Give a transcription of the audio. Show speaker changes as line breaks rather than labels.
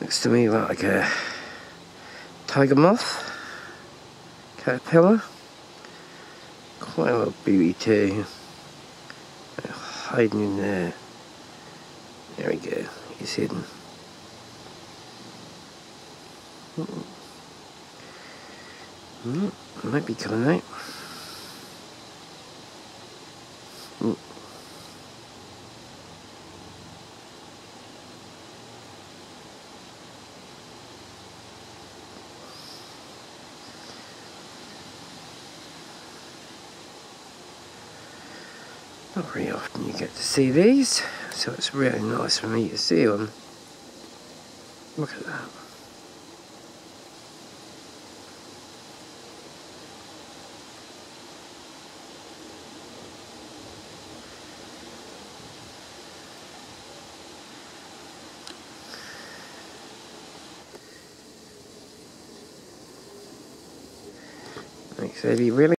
Looks to me like a tiger moth, caterpillar. Quite a lot of beauty too. Hiding in there. There we go, he's hidden. Might be coming out. Not very often you get to see these, so it's really nice for me to see them. Look at that. Like I said, you really